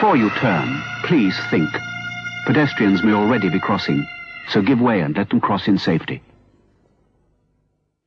Before you turn, please think. Pedestrians may already be crossing, so give way and let them cross in safety.